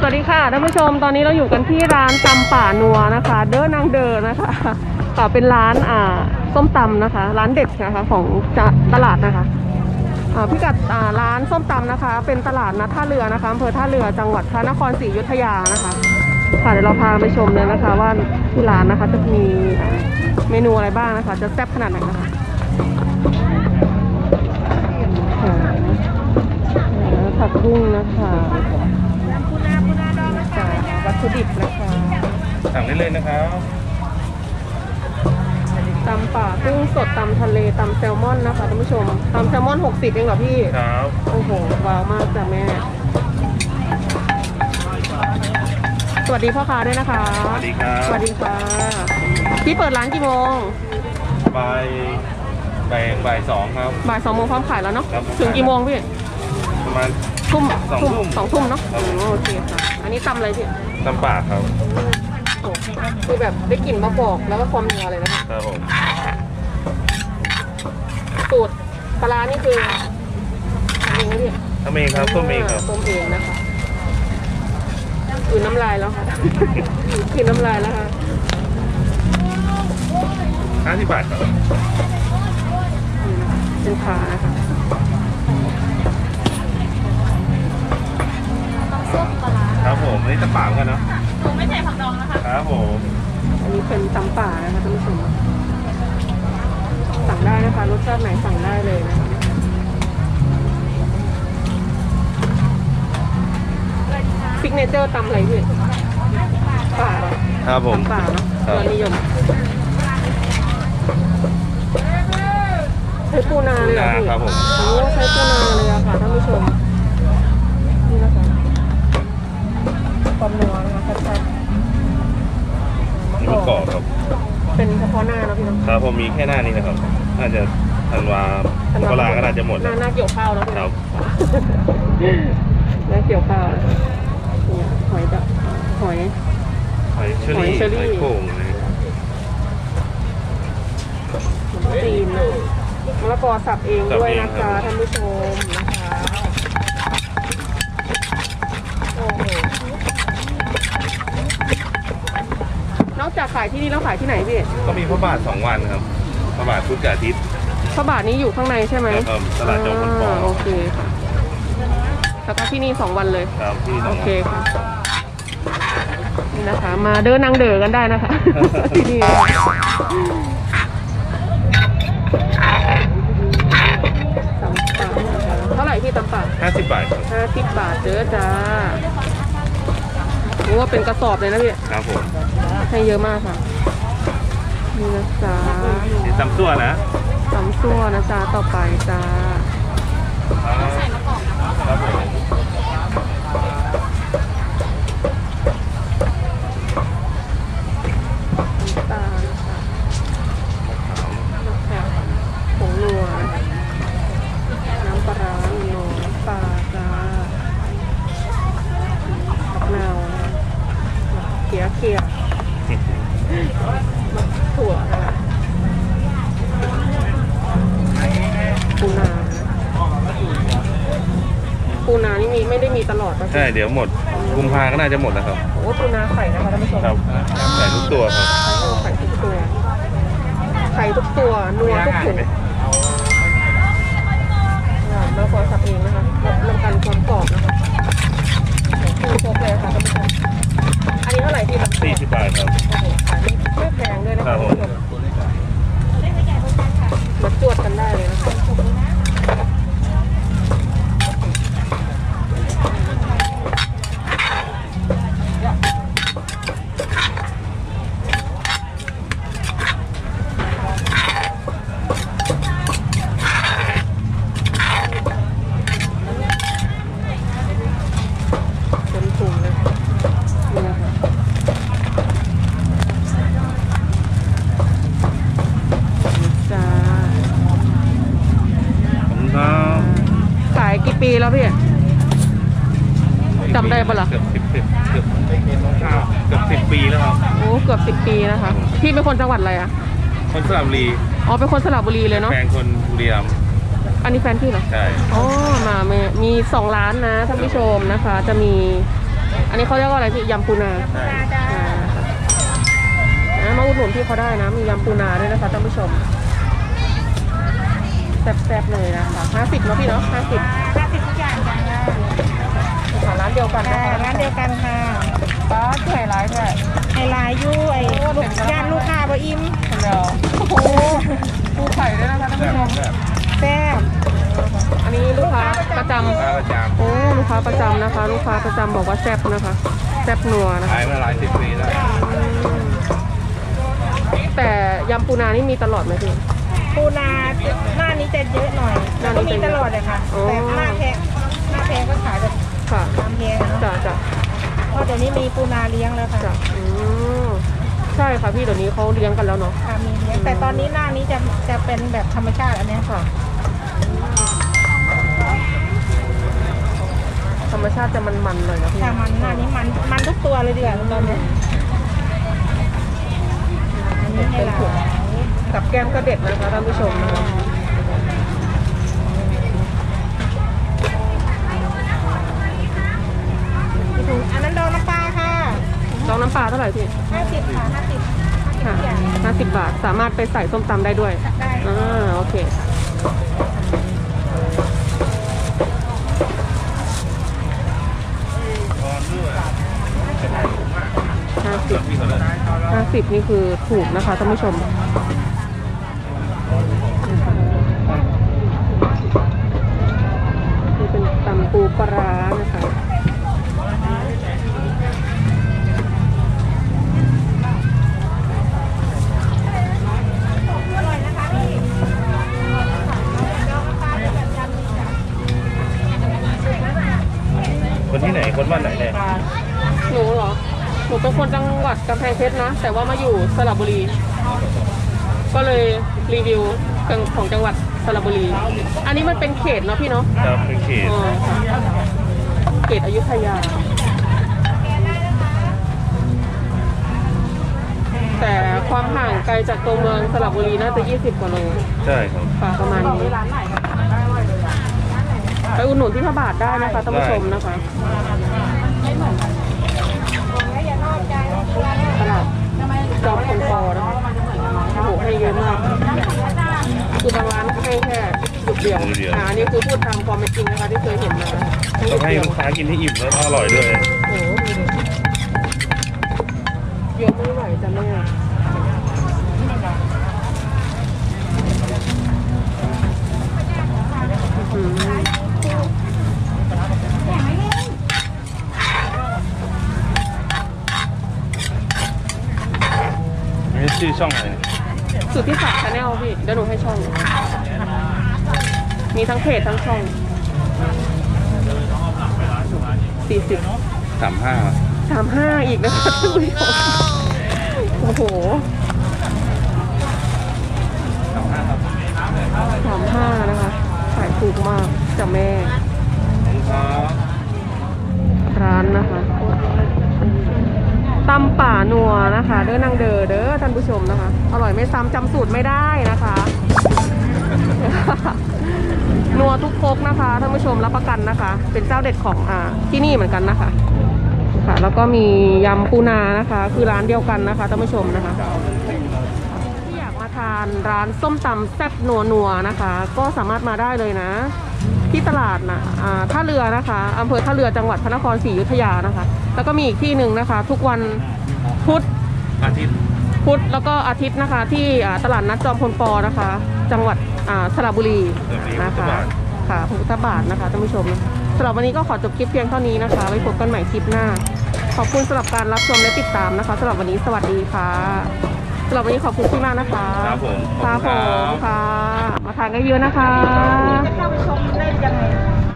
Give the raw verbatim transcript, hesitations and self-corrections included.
สวัสดีค่ะท่านผู้ชมตอนนี้เราอยู่กันที่ร้านตำป่านัวนะคะเด้อนางเดินนะคะค่ะเป็นร้านอ่าส้มตำนะคะร้านเด็ดนะคะของตลาดนะคะอ่าพิกัดอ่าร้านส้มตำนะคะเป็นตลาดนัดท่าเรือนะคะอำเภอท่าเรือจังหวัดพระนครศรีอยุธยานะคะค่ะเดี๋ยวเราพาไปชมเลยนะคะว่าที่ร้านนะคะจะมีเมนูอะไรบ้างนะคะจะแซ่บขนาดไหนนะคะผักบุ้งนะคะวัตถุดิบนะคะสั่งได้เลยนะครับตำป่ากุ้งสดตำทะเลตำแซลมอนนะคะท่านผู้ชมตำแซลมอนหกสิบเองเหรอพี่ครับโอ้โหว้าวมากจ้ะแม่สวัสดีพ่อค้าด้วยนะคะสวัสดีครับสวัสดีค่ะพี่เปิดร้านกี่โมงบ่ายบ่ายบ่ายสองครับบ่ายสองโมงพร้อมขายแล้วเนาะถึงกี่โมงพี่ประมาณทุ่มสองทุ่มสองทุ่มเนาะโอเคค่ะอันนี้ตำอะไรพี่ตำป่าครับโอ้คือแบบได้กลิ่นมะกอกแล้วก็ความนัวเลยนะครับผมสูตรปลานี่คือทำเองไหมพี่ทำเองครับต้มเองครับต้มเองนะคะคือน้ำลายแล้วค่ะคือน้ำลายแล้วค่ะห้าสิบบาทครับเป็นขานะคะครับผมอันนี้ตำป่ากันเนาะผมไม่ใส่ผักดองนะคะครับผมอันนี้เป็นตำป่านะคะท่านผู้ชมสั่งได้นะคะรสชาติไหนสั่งได้เลยนะคะซิกเนเจอร์ตำอะไรพี่ป่าครับผมป่าเนาะยอดนิยมใช้ปูนาเลยอ่ะพี่โอ้ใช้ปูนาเลยอะค่ะท่านผู้ชมนี่นะคะความนัวนะคะชัดๆมะกอกครับเป็นเฉพาะหน้าแล้วพี่น้องครับผมมีแค่หน้านี้นะครับน่าจะธันวาปลาก็น่าจะหมดหน้าหน้าเกี่ยวข้าวแล้วพี่น้องหน้าเกี่ยวข้าวหอยแบบหอยหอยเชอรี่หอยโข่งเลยตีนมะละกอสับเองด้วยนะคะท่านผู้ชมนะคะโอ้โหนอกจากขายที่นี่แล้วขายที่ไหนพี่ก็มีพระบาทสองวันครับพระบาทพุธกับอาทิตย์พระบาทนี้อยู่ข้างในใช่ไหมครับตลาดจอมพลปอโอเคค่ะแล้วก็ที่นี่สองวันเลยครับที่โอเคค่ะนี่นะคะมาเดินนางเด๋อกันได้นะคะที่นี่เท่าไหร่พี่ตำป่าห้าสิบบาทห้าสิบบาทเด้อจ้ารู้ว่าเป็นกระสอบเลยนะพี่ครับผมให้เยอะมากค่ะนี่นะจ๊ะตำซั่วนะตำซั่วนะจ๊ะต่อไปจ้าใส่มะกอกนะครับผมตานะคะนะคะผงนัวน้ำปลาร้าโนน้ำปลาจ้าผักนาวเกี๊ยวเกี๊ยวถั่วนะคะปูนาปูนานี่มีไม่ได้มีตลอดป่ะใช่เดี๋ยวหมดกุมภาก็น่าจะหมดแล้วครับโอ้ปูนาไข่นะคะท่านผู้ชมครับไข่ทุกตัวครับไข่ทุกตัวไข่ทุกตัวนัวทุกถุงเราขอสับเองนะคะรับนำกันความกรอบนะคะคือโคกเลยค่ะท่านผู้ชมอันนี้เท่าไหร่พี่สี่สิบบาทครับโอ้โหขายไม่แพงด้วยนะคะท่านผู้ชมมาจวดกันได้เลยนะคะปีแล้วพี่จำได้ปะล่ะเกือบสิบเกือบเกือบเกือบสิบปีแล้วครับโอ้เกือบสิบปีนะคะพี่เป็นคนจังหวัดอะไรอ่ะคนสระบุรีอ๋อเป็นคนสระบุรีเลยเนาะแฟนคนบุรีรัมย์อันนี้แฟนพี่เหรอใช่อ๋อมามีสองร้านนะท่านผู้ชมนะคะจะมีอันนี้เขาเรียกว่าอะไรพี่ยำปูนาใช่จ้าอ่านะมาอุดหนุนพี่เขาได้นะ มียำปูนาด้วยนะคะท่านผู้ชมแซ่บๆเลยนะคะห้าสิบเนาะพี่เนาะห้าสิบห้าสิบทุกอย่างจ้าค่ะร้านเดียวกันนะค่ะคะร้านเดียวกันค่ะป้าสวยร้ายด้วยไอลายยู่ไอลูกย่านลูกค้าบ่อิ่มเดี๋ยวโอ้โหปูไข่ด้วยนะคะท่านผู้ชมแซ่บอันนี้ลูกค้าประจำลูกค้าประจโอ้ลูกค้าประจำนะคะ ลูกค้าประจำบอกว่าแซ่บนะคะแซ่บนัวนะำคะขายมาหลายสิบปีแล้วแต่ยำปูนานี่มีตลอดไหมพี่ปูนาหน้านี้จะเยอะหน่อยหน้านี้ก็มีจะเยอะตลอดเลยค่ะอ๋อแต่หน้าแพงหน้าแพงก็ขายแบบค่ะตามแพงอะเนาะจ้ะจ้ะเพราะเดี๋ยวนี้มีปูนาเลี้ยงแล้วค่ะจ้ะอืมใช่ค่ะพี่เดี๋ยวนี้เขาเลี้ยงกันแล้วเนาะค่ะมีเลี้ยงแต่ตอนนี้หน้านี้จะจะเป็นแบบธรรมชาติอันเนี้ยค่ะธรรมชาติจะมันๆเลยนะพี่แต่มันหน้านี้มันมันทุกตัวเลยเดือดตอนเนี้ยอันนี้ให้เรากับแก้มก็เด็ดนะคะท่านผู้ชมนะคะอันนั้นดองน้ำปลาค่ะจองน้ำปลาเท่าไหร่พี่ห้าสิบค่ะห้าสิบค่ะห้าสิบบาทสามารถไปใส่ส้มตำได้ด้วยได้อ่าโอเคห้าสิบห้าสิบนี่คือถูกนะคะท่านผู้ชมนี่เป็นตำปูปลาร้านะคะอร่อยนะคะพี่ดองน้ำปลาแบบจำนี้จ้ะคนที่ไหนคนบ้านไหนเนี่ยหนูเหรอ หนูเป็นคนจังหวัดกำแพงเพชรนะ แต่ว่ามาอยู่สระบุรี ก็เลยรีวิวเครื่องของจังหวัดสระบุรี อันนี้มันเป็นเขตเนาะพี่เนาะครับเป็นเขตอ๋อค่ะเขตอยุธยา แต่ความห่างไกลจากตัวเมืองสระบุรีน่าจะยี่สิบกว่าโลใช่ครับค่ะประมาณนี้ไปอุดหนุนที่พระบาทได้นะคะท่านผู้ชมนะคะอย่านอกใจตลาดจอมคนปอนะคะโอ้โหให้เยอะมาก คือบางร้านให้แค่จุดเดียวจุดเดียวอ่าอันนี้คือพูดตามความเป็นจริงนะคะที่เคยเห็นมาต้องให้ลูกค้ากินให้อิ่มแล้วอร่อยด้วยโอ้โหเยอะไม่ไหวจ้ะแม่อื้อหือนี่ชื่อช่องอะไรเนี่ยสุดที่สามชาแนลพี่เดี๋ยวหนูให้ช่อง มีทั้งเพจทั้งช่องสี่สิบสามห้าสามห้าอีกนะคะท่านผู้ชมโอ้โหสามห้าครับสามห้านะคะขายถูกมากจ้ะแม่ครับร้านนะคะตำป่านัวนะคะ เด้อนางเดอเด้อท่านผู้ชมนะคะ อร่อยไม่ซ้ำจำสูตรไม่ได้นะคะ นัวทุกครกนะคะท่านผู้ชมรับประกันนะคะ เป็นเจ้าเด็ดของอ่าที่นี่เหมือนกันนะคะค่ะ แล้วก็มียำปูนานะคะ คือร้านเดียวกันนะคะท่านผู้ชมนะคะที่อยากมาทานร้านส้มตำแซ่บนัวนัวนะคะ ก็สามารถมาได้เลยนะ ที่ตลาดนะอ่าท่าเรือนะคะอำเภอท่าเรือจังหวัดพระนครศรีอยุธยานะคะ แล้วก็มีอีกที่หนึ่งนะคะ ทุกวันพุธอาทิตย์พุธแล้วก็อาทิตย์นะคะ ที่อ่าตลาดนัดจอมพลปอนะคะ จังหวัดอ่าสระบุรีนะคะค่ะพุทธบาทนะคะท่านผู้ชมสำหรับวันนี้ก็ขอจบคลิปเพียงเท่านี้นะคะไว้พบกันใหม่คลิปหน้า ขอบคุณสำหรับการรับชมและติดตามนะคะสำหรับวันนี้สวัสดีค่ะสำหรับวันนี้ขอบคุณพี่มากนะคะครับผมครับผมค่ะ มาทานกันเยอะนะคะจะเข้าไปชมได้ยังไง